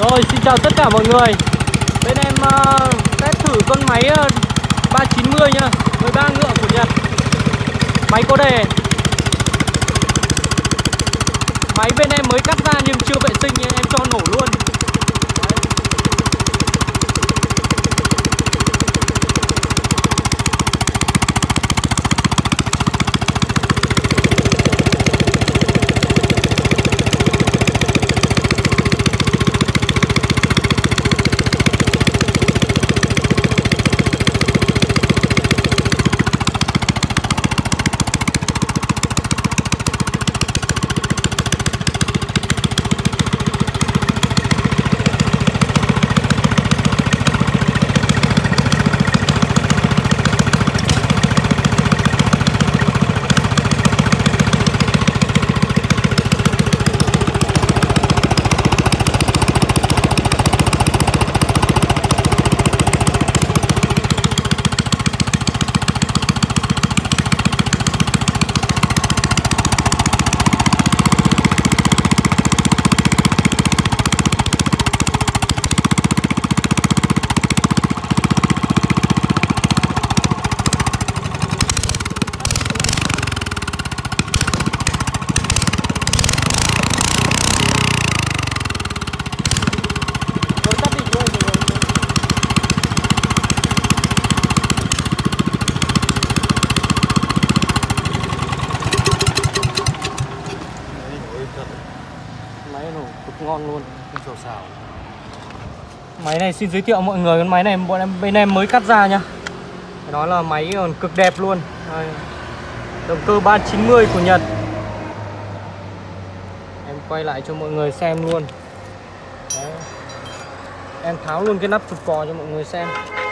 Rồi, xin chào tất cả mọi người. Bên em test thử con máy 390 nhá, 13 ngựa của Nhật. Máy có đề. Máy bên em mới cắt ra nhưng chưa vệ sinh nên em cho nổ luôn. Máy nổ cực ngon luôn. Máy này xin giới thiệu mọi người, con máy này bên em mới cắt ra nhá. Phải nói là máy còn cực đẹp luôn. Đây. Động cơ 390 của Nhật. Em quay lại cho mọi người xem luôn. Đấy. Em tháo luôn cái nắp trục cò cho mọi người xem.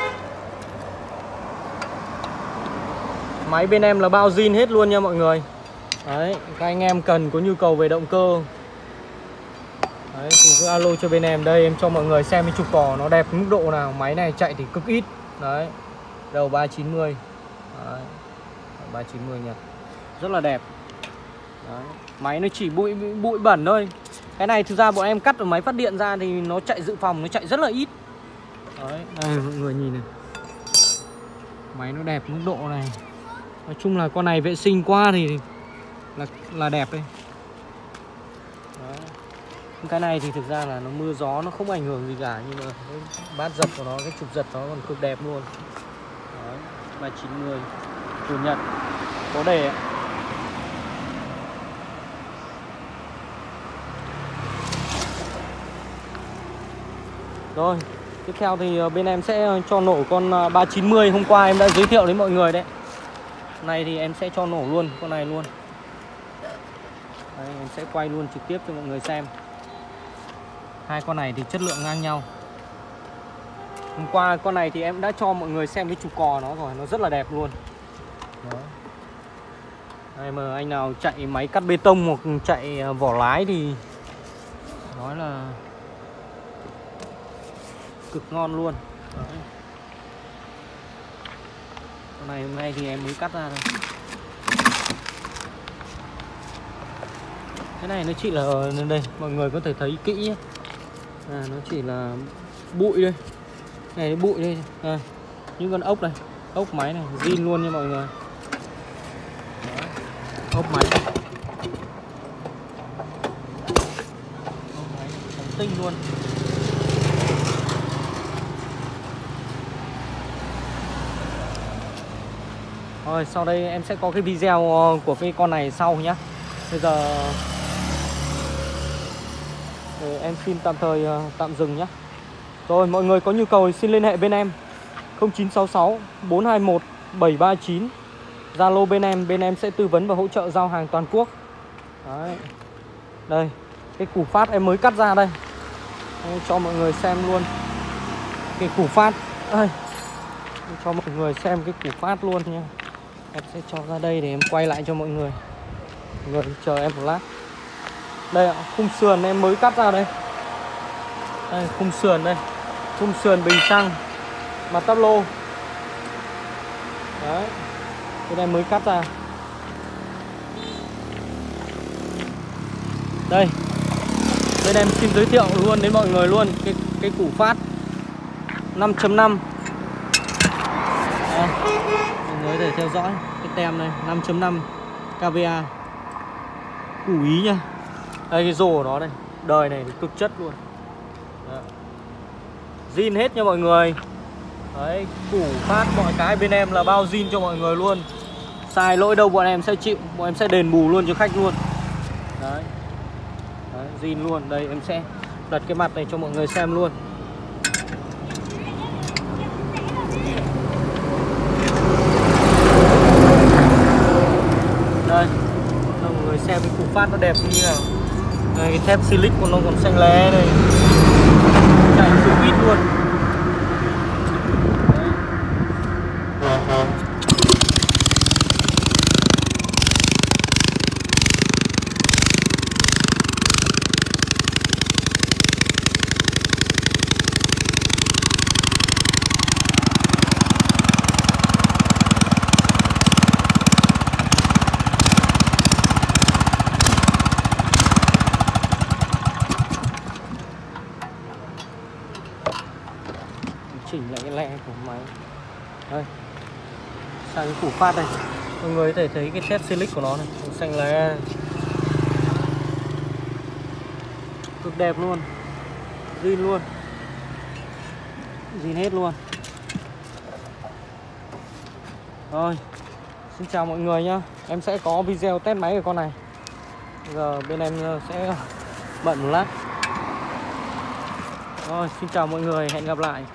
Máy bên em là bao zin hết luôn nha mọi người. Đấy, các anh em cần có nhu cầu về động cơ đấy, thì cứ alo cho bên em. Đây em cho mọi người xem cái trục cò nó đẹp mức độ nào. Máy này chạy thì cực ít. Đấy, đầu 390. Đấy, 390 Nhật. Rất là đẹp. Đấy. Máy nó chỉ bụi bẩn thôi. Cái này thực ra bọn em cắt ở máy phát điện ra thì nó chạy dự phòng, nó chạy rất là ít. Đấy, đây mọi người nhìn này. Máy nó đẹp mức độ này. Nói chung là con này vệ sinh qua thì là đẹp đây. Đấy. Cái này thì thực ra là nó mưa gió nó không ảnh hưởng gì cả, nhưng mà cái bát giật của nó, cái trục giật nó còn cực đẹp luôn. Đấy, 390 của Nhật, có đề. Rồi, tiếp theo thì bên em sẽ cho nổ con 390 hôm qua em đã giới thiệu đến mọi người đấy. Này thì em sẽ cho nổ luôn con này luôn. Đây, em sẽ quay luôn trực tiếp cho mọi người xem. Hai con này thì chất lượng ngang nhau. Hôm qua con này thì em đã cho mọi người xem cái trục cò nó rồi, nó rất là đẹp luôn. Đó. Đây mà anh nào chạy máy cắt bê tông hoặc chạy vỏ lái thì nói là cực ngon luôn. Đấy. Con này hôm nay thì em mới cắt ra thôi. Cái này nó chỉ là đây, mọi người có thể thấy kỹ nhé. Nó chỉ là bụi đây. Này nó bụi đây. Những con ốc này, ốc máy này zin luôn nha mọi người. Đó. Ốc máy. Ốc máy trắng tinh luôn. Rồi sau đây em sẽ có cái video của cái con này sau nhá. Bây giờ em xin tạm thời tạm dừng nhé. Rồi mọi người có nhu cầu thì xin liên hệ bên em 0966 421 739. Zalo bên em sẽ tư vấn và hỗ trợ giao hàng toàn quốc. Đấy. Đây, cái củ phát em mới cắt ra đây. Em cho mọi người xem luôn. Cái củ phát đây. Em cho mọi người xem cái củ phát luôn nha. Em sẽ cho ra đây để em quay lại cho mọi người. Mọi người chờ em một lát. Đây ạ, khung sườn em mới cắt ra đây. Đây, khung sườn đây. Khung sườn bình xăng, mặt táp lô. Đấy. Cái này mới cắt ra. Đây. Bên em xin giới thiệu luôn đến mọi người luôn cái củ phát 5.5. Mọi người có thể theo dõi cái tem này 5.5 KVA. Củ Ý nha. Đây cái rô của nó đây. Đời này thì cực chất luôn. Đó. Zin hết nha mọi người. Đấy, củ phát mọi cái bên em là bao zin cho mọi người luôn. Sai lỗi đâu bọn em sẽ chịu, bọn em sẽ đền bù luôn cho khách luôn. Đấy. Đấy, zin luôn. Đây em sẽ đặt cái mặt này cho mọi người xem luôn. Đây, cho mọi người xem cái củ phát nó đẹp như nào. Đây, cái thép silic của nó còn xanh lé đây. Chạy super ít luôn. Chỉnh lại cái le của máy. Đây, sang cái củ phát đây, mọi người có thể thấy cái thép silic của nó này, xanh lá cực đẹp luôn, zin luôn, zin hết luôn. Rồi, xin chào mọi người nhá. Em sẽ có video test máy của con này. Bây giờ bên em sẽ bận một lát. Rồi, xin chào mọi người, hẹn gặp lại.